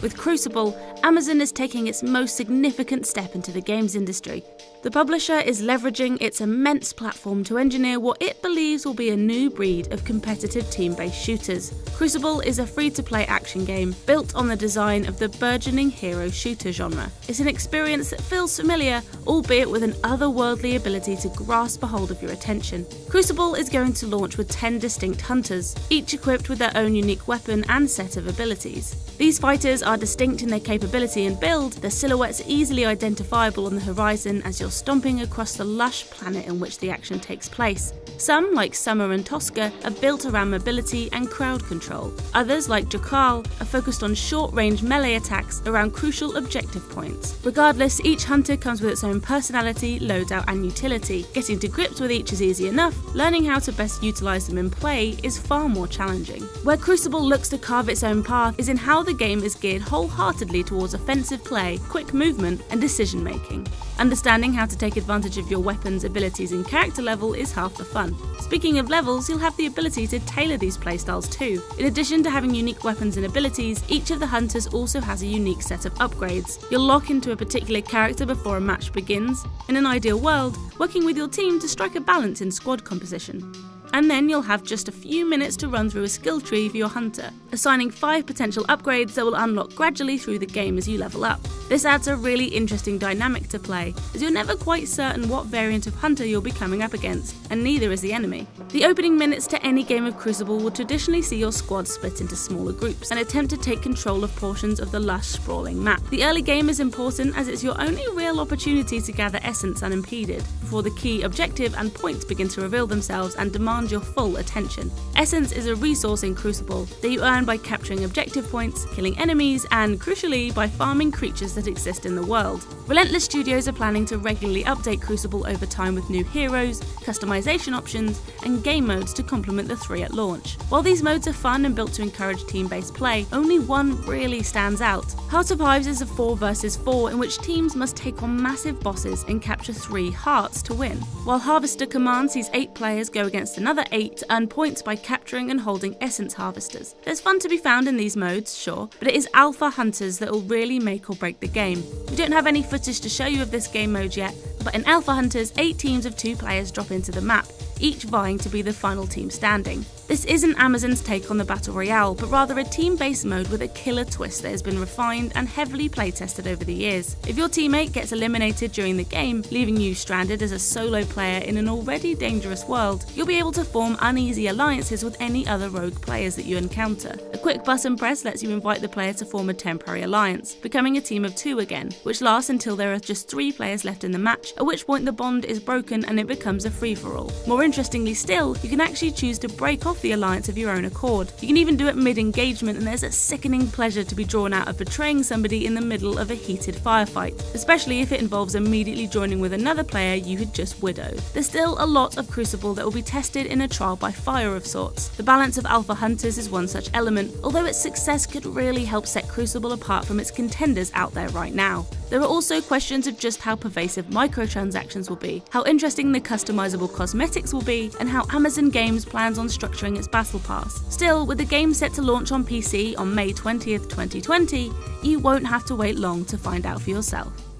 With Crucible, Amazon is taking its most significant step into the games industry. The publisher is leveraging its immense platform to engineer what it believes will be a new breed of competitive team-based shooters. Crucible is a free-to-play action game built on the design of the burgeoning hero shooter genre. It's an experience that feels familiar, albeit with an otherworldly ability to grasp a hold of your attention. Crucible is going to launch with 10 distinct hunters, each equipped with their own unique weapon and set of abilities. These fighters are distinct in their capability and build, their silhouettes easily identifiable on the horizon as you're stomping across the lush planet in which the action takes place. Some, like Summer and Tosca, are built around mobility and crowd control. Others, like Jakal, are focused on short-range melee attacks around crucial objective points. Regardless, each hunter comes with its own personality, loadout and utility. Getting to grips with each is easy enough, learning how to best utilise them in play is far more challenging. Where Crucible looks to carve its own path is in how the game is geared wholeheartedly towards offensive play, quick movement and decision making. Understanding how to take advantage of your weapons, abilities and character level is half the fun. Speaking of levels, you'll have the ability to tailor these playstyles too. In addition to having unique weapons and abilities, each of the hunters also has a unique set of upgrades. You'll lock into a particular character before a match begins, in an ideal world, working with your team to strike a balance in squad composition. And then you'll have just a few minutes to run through a skill tree for your hunter, assigning 5 potential upgrades that will unlock gradually through the game as you level up. This adds a really interesting dynamic to play, as you're never quite certain what variant of hunter you'll be coming up against, and neither is the enemy. The opening minutes to any game of Crucible will traditionally see your squad split into smaller groups and attempt to take control of portions of the lush, sprawling map. The early game is important as it's your only real opportunity to gather essence unimpeded, before the key objective and points begin to reveal themselves and demand your full attention. Essence is a resource in Crucible that you earn by capturing objective points, killing enemies, and crucially by farming creatures that exist in the world. Relentless Studios are planning to regularly update Crucible over time with new heroes, customization options, and game modes to complement the 3 at launch. While these modes are fun and built to encourage team-based play, only one really stands out. Heart of Hives is a 4 versus 4 in which teams must take on massive bosses and capture 3 hearts to win. While Harvester Command sees 8 players go against another 8 to earn points by capturing and holding essence harvesters. There's fun to be found in these modes, sure, but it is alpha hunters that will really make or break the game. We don't have any footage to show you of this game mode yet, but in Alpha Hunters, 8 teams of 2 players drop into the map, each vying to be the final team standing. This isn't Amazon's take on the Battle Royale, but rather a team-based mode with a killer twist that has been refined and heavily playtested over the years. If your teammate gets eliminated during the game, leaving you stranded as a solo player in an already dangerous world, you'll be able to form uneasy alliances with any other rogue players that you encounter. A quick button press lets you invite the player to form a temporary alliance, becoming a team of 2 again, which lasts until there are just 3 players left in the match, at which point the bond is broken and it becomes a free-for-all. More interestingly still, you can actually choose to break off the alliance of your own accord. You can even do it mid-engagement, and there's a sickening pleasure to be drawn out of betraying somebody in the middle of a heated firefight, especially if it involves immediately joining with another player you had just widowed. There's still a lot of Crucible that will be tested in a trial by fire of sorts. The balance of alpha hunters is one such element, although its success could really help set Crucible apart from its contenders out there right now. There are also questions of just how pervasive microtransactions will be, how interesting the customizable cosmetics will be, and how Amazon Games plans on structuring its Battle Pass. Still, with the game set to launch on PC on May 20th, 2020, you won't have to wait long to find out for yourself.